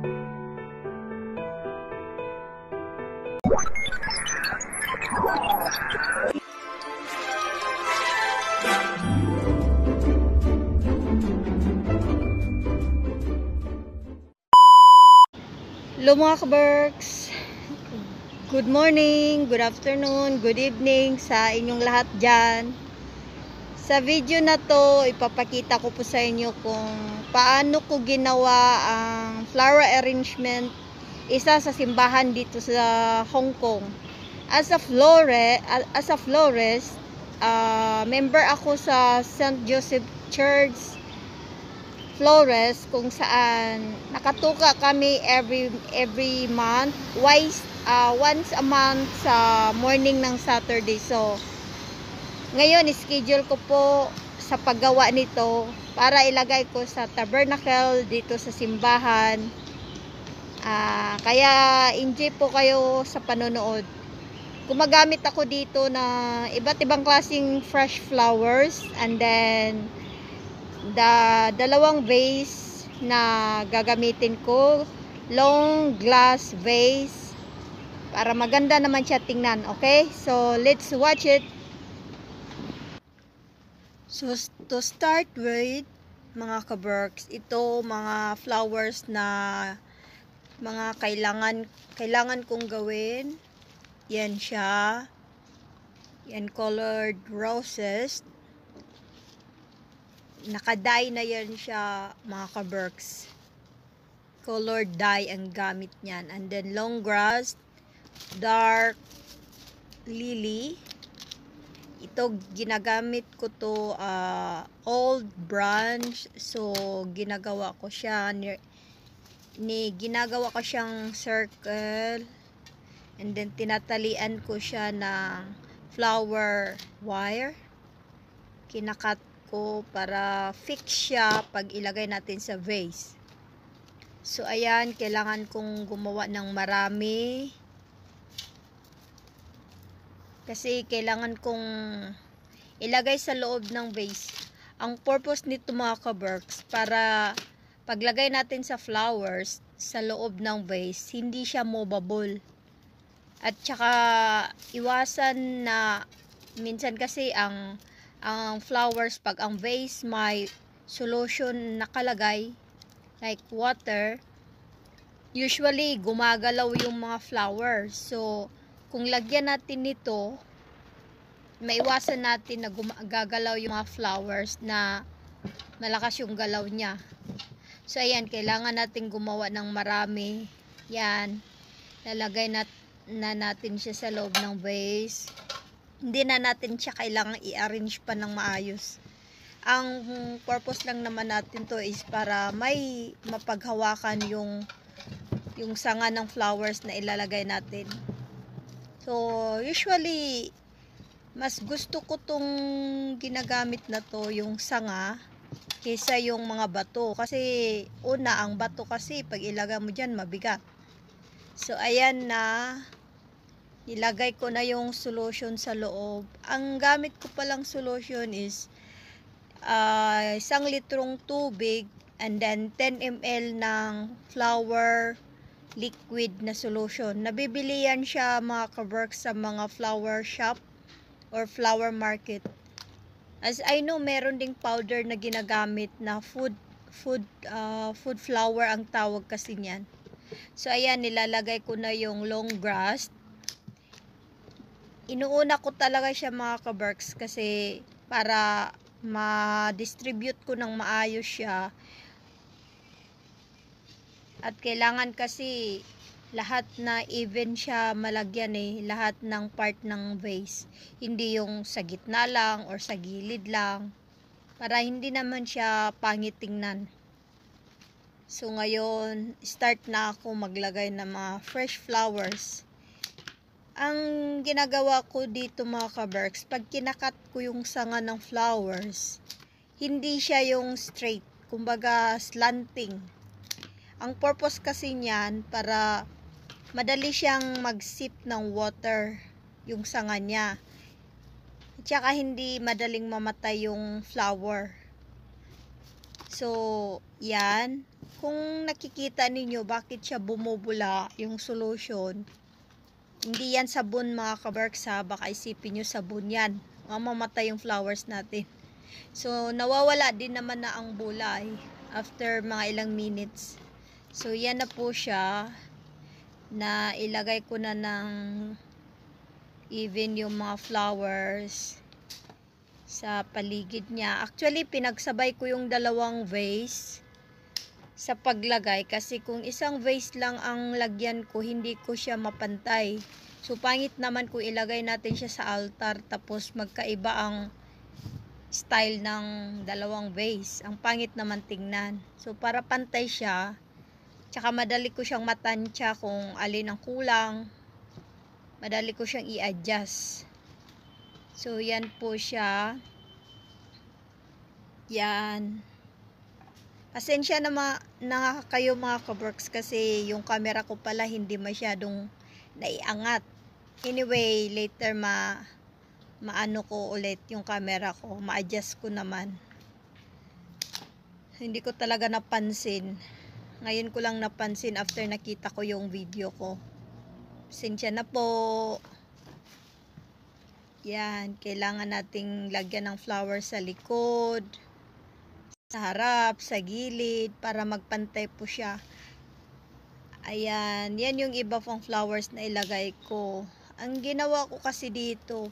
Hello mga kaberks, good morning, good afternoon, good evening sa inyong lahat dyan. Sa video na to, ipapakita ko po sa inyo kung paano ko ginawa ang flower arrangement isa sa simbahan dito sa Hong Kong. As a florist, member ako sa St.Joseph Church florist, kung saan nakatuka kami every month, once a month sa morning ng Saturday. So ngayon schedule ko po sa paggawa nito para ilagay ko sa tabernacle dito sa simbahan. Kaya enjoy po kayo sa panonood. Gumagamit ako dito na iba't ibang klaseng fresh flowers, and then dalawang vase na gagamitin ko, long glass vase, para maganda naman siya tingnan. Okay, so let's watch it. So to start with mga kaberks, ito mga flowers na mga kailangan kong gawin. Yan siya, yan colored roses. Naka-dye na yan siya mga kaberks. Colored dye ang gamit niyan. And then long grass, dark lily. Ito ginagamit ko to old branch. So ginagawa ko siya ginagawa ko siyang circle. And then tinatalian ko siya ng flower wire. Kinakat ko para fix siya pag ilagay natin sa vase. So ayan, kailangan kong gumawa ng marami kasi kailangan kong ilagay sa loob ng vase. Ang purpose nito mga kaberks, para paglagay natin sa flowers sa loob ng vase, hindi siya movable. At saka iwasan na minsan kasi ang flowers, pag ang vase may solution nakalagay like water, usually gumagalaw yung mga flowers. So kung lagyan natin nito, maiwasan natin na gagalaw yung mga flowers na malakas yung galaw niya. So ayan, kailangan natin gumawa ng marami. Yan, lalagay na natin siya sa loob ng vase. Hindi na natin siya kailangang i-arrange pa ng maayos. Ang purpose lang naman natin to is para may mapaghawakan yung sanga ng flowers na ilalagay natin. So usually mas gusto ko tong ginagamit na to, yung sanga, kaysa yung mga bato. Kasi una, ang bato kasi pag ilagay mo dyan mabigat. So ayan na, nilagay ko na yung solution sa loob. Ang gamit ko palang solution is 1 litrong tubig, and then 10 ml ng flower liquid na solution. Nabibili yan siya mga kaberks sa mga flower shop or flower market. As I know, meron ding powder na ginagamit na food flower ang tawag kasi niyan. So ayan, nilalagay ko na yung long grass. Inuuna ko talaga siya mga kaberks kasi para ma-distribute ko ng maayos siya. At kailangan kasi lahat na even siya malagyan lahat ng part ng vase. Hindi yung sa gitna lang or sa gilid lang, para hindi naman siya pangit tingnan. So ngayon, start na ako maglagay ng mga fresh flowers. Ang ginagawa ko dito mga kaberks, pag kinakat ko yung sanga ng flowers, hindi siya yung straight, kumbaga slanting. Ang purpose kasi niyan, para madali siyang mag-sip ng water yung sanga niya. At saka hindi madaling mamatay yung flower. So yan, kung nakikita ninyo bakit siya bumubula yung solution, hindi yan sabon mga kaberks ha, baka isipin nyo sabon yan, mamamatay yung flowers natin. So nawawala din naman na ang bulay after mga ilang minutes. So yan na po siya, na ilagay ko na ng even yung mga flowers sa paligid niya. Actually pinagsabay ko yung dalawang vase sa paglagay, kasi kung isang vase lang ang lagyan ko, hindi ko siya mapantay. So pangit naman kung ilagay natin siya sa altar tapos magkaiba ang style ng dalawang vase. Ang pangit naman tingnan. So para pantay siya, tsaka madali ko siyang matansya kung alin ang kulang, madali ko siyang i-adjust. So yan po siya. Yan. Pasensya na kayo mga kaberks, kasi yung camera ko pala hindi masyadong naiangat. Anyway, later maano ko ulit yung camera ko, ma-adjust ko naman. Hindi ko talaga napansin. Ngayon ko lang napansin after nakita ko yung video ko. Pasensya na po. Yan, kailangan nating lagyan ng flowers sa likod, sa harap, sa gilid, para magpantay po siya. Ayan, yan yung iba pang flowers na ilagay ko. Ang ginawa ko kasi dito,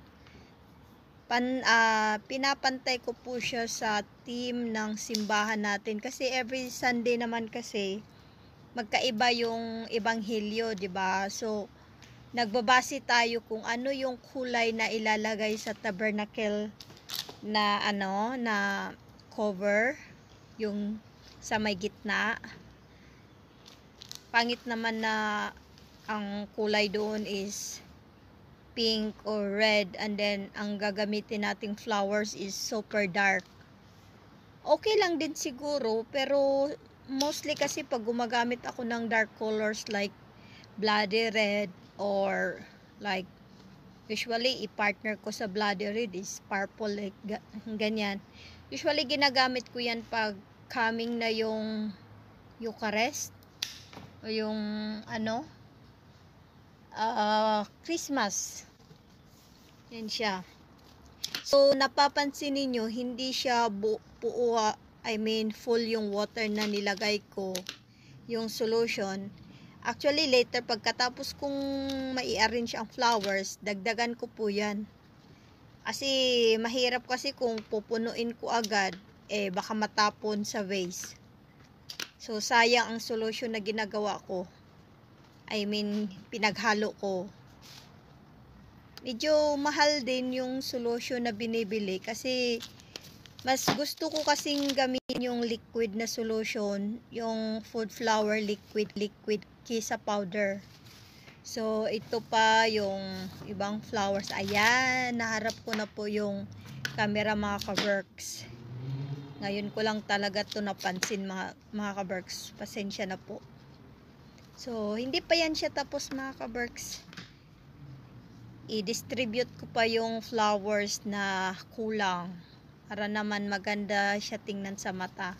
pinapantay ko po siya sa team ng simbahan natin. Kasi every Sunday naman kasi, magkaiba yung ebanghelyo, 'di ba? So, nagbabase tayo kung ano yung kulay na ilalagay sa tabernacle na na cover, yung sa may gitna. Pangit naman na ang kulay doon is pink or red, and then ang gagamitin nating flowers is super dark. Okay lang din siguro, pero mostly kasi pag gumagamit ako ng dark colors like bloody red, or like usually i-partner ko sa bloody red is purple, like ganyan. Usually ginagamit ko yan pag coming na yung Eucharist o yung Christmas. Yan siya. So napapansin niyo hindi siya full yung water na nilagay ko, yung solution. Actually later pagkatapos kong mai-arrange ang flowers, dagdagan ko po yan. Kasi mahirap kasi kung pupunuin ko agad, baka matapon sa vase. So sayang ang solution na ginagawa ko. Pinaghalo ko. Medyo mahal din yung solution na binibili, kasi mas gusto ko kasing gamitin yung liquid na solution, yung food flower liquid kaysa powder. So ito pa yung ibang flowers. Ayan, naharap ko na po yung camera mga kaberks. Ngayon ko lang talaga to napansin mga kaberks. Pasensya na po. So hindi pa yan siya tapos mga kaberks. I-distribute ko pa yung flowers na kulang, para naman maganda siya tingnan sa mata.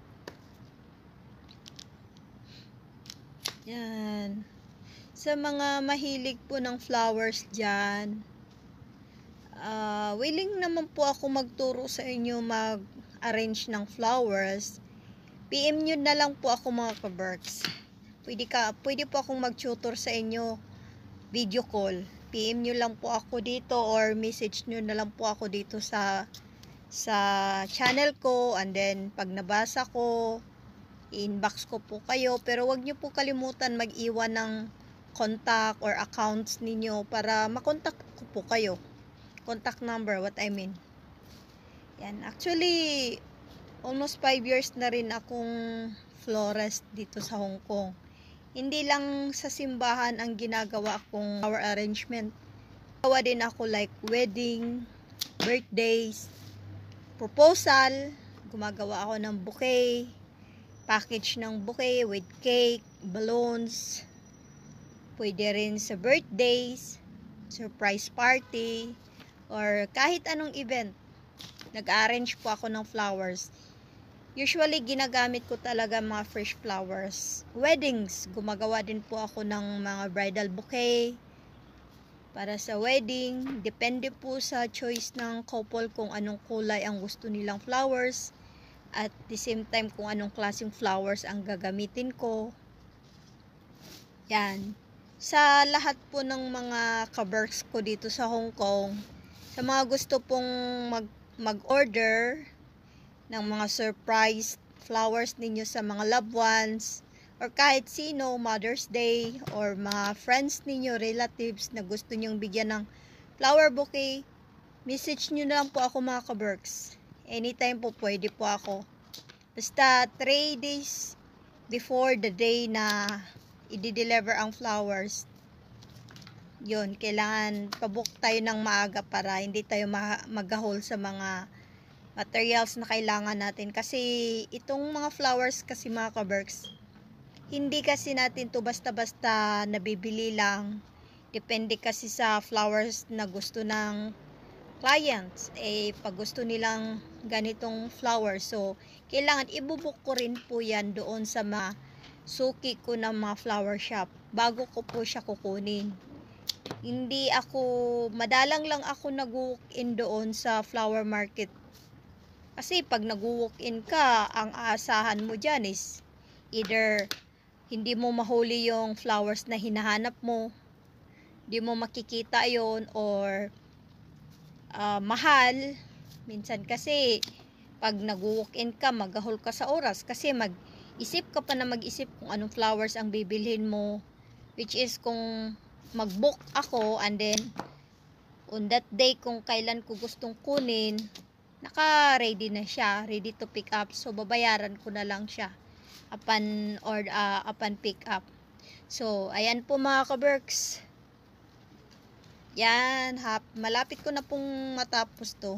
Yan. Sa mga mahilig po ng flowers dyan, willing naman po ako magturo sa inyo mag-arrange ng flowers. PM nyo na lang po ako mga kaberks. Pwede po akong mag-tutor sa inyo, video call. PM nyo lang po ako dito, or message nyo na lang po ako dito sa channel ko, and then pag nabasa ko, inbox ko po kayo. Pero wag nyo po kalimutan mag-iwan ng contact or accounts ninyo para makontak ko po kayo. Contact number, what I mean. Yan. Actually, almost 5 years na rin akong florist dito sa Hong Kong. Hindi lang sa simbahan ang ginagawa akong flower arrangement. Gawa din ako like wedding, birthdays, proposal. Gumagawa ako ng bouquet, package ng bouquet with cake, balloons. Pwede rin sa birthdays, surprise party, or kahit anong event. Nag-arrange po ako ng flowers. Usually, ginagamit ko talaga mga fresh flowers. Weddings, gumagawa din po ako ng mga bridal bouquet para sa wedding. Depende po sa choice ng couple kung anong kulay ang gusto nilang flowers. At the same time, kung anong klaseng flowers ang gagamitin ko. Yan. Sa lahat po ng mga kaberks ko dito sa Hong Kong, sa mga gusto pong mag-order ng mga surprise flowers ninyo sa mga loved ones or kahit sino, Mother's Day or mga friends ninyo, relatives na gusto nyong bigyan ng flower bouquet, message nyo na lang po ako mga kaberks. Anytime po pwede po ako. Basta 3 days before the day na i-deliver ang flowers, yun, kailangan pabook tayo ng maaga para hindi tayo mag-haul sa mga materials na kailangan natin. Kasi itong mga flowers kasi mga kaberks, hindi kasi natin to basta-basta nabibili lang. Depende kasi sa flowers na gusto ng clients. Pag gusto nilang ganitong flowers, so kailangan ibubuk ko rin po yan doon sa mga suki ko ng mga flower shop bago ko po siya kukunin. Hindi ako, madalang lang ako nag-walk-in doon sa flower market. Kasi pag nag-walk-in ka, ang aasahan mo dyan is either hindi mo mahuli yung flowers na hinahanap mo, hindi mo makikita yon, or mahal. Minsan kasi pag nag-walk-in ka, mag-haul ka sa oras kasi mag-isip ka pa na mag-isip kung anong flowers ang bibilhin mo, which is kung mag-book ako and then on that day kung kailan ko gustong kunin, naka-ready na siya, ready to pick up. So babayaran ko na lang siya upon pick up. So ayan po mga kaberks. Yan, malapit ko na pong matapos to.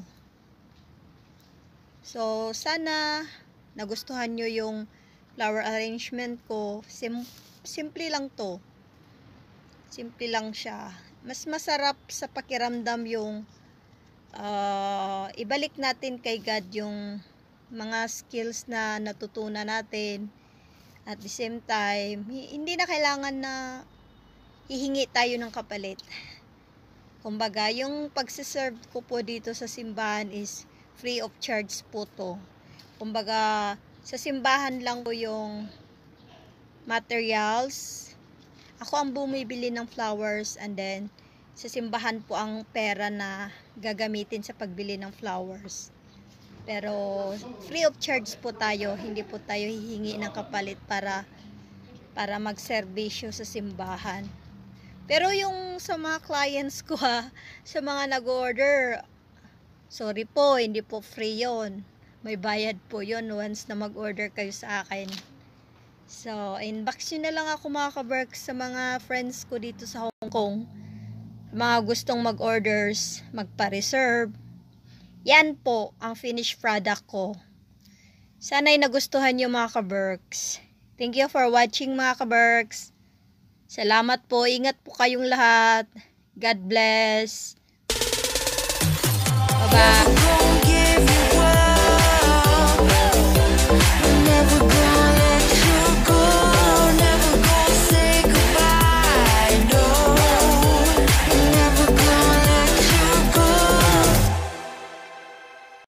So sana nagustuhan nyo yung flower arrangement ko. Simple lang to. Simple lang siya. Mas masarap sa pakiramdam yung ibalik natin kay God yung mga skills na natutunan natin. At the same time, hindi na kailangan na hihingi tayo ng kapalit. Kumbaga, yung pagsiserve ko po dito sa simbahan is free of charge po to. Kumbaga, sa simbahan lang po yung materials. Ako ang bumibili ng flowers and then sa simbahan po ang pera na gagamitin sa pagbili ng flowers. Pero free of charge po tayo, hindi po tayo hihingi ng kapalit para magserbisyo sa simbahan. Pero yung sa mga clients ko sa mga nag-order, sorry po, hindi po free yon. May bayad po yon once na mag-order kayo sa akin. So, inbox nyo na lang ako mga kaberks sa mga friends ko dito sa Hong Kong. Mga gustong mag-orders, magpa-reserve. Yan po ang finished product ko. Sana'y nagustuhan nyo mga kaberks. Thank you for watching mga kaberks. Salamat po. Ingat po kayong lahat. God bless. Bye-bye.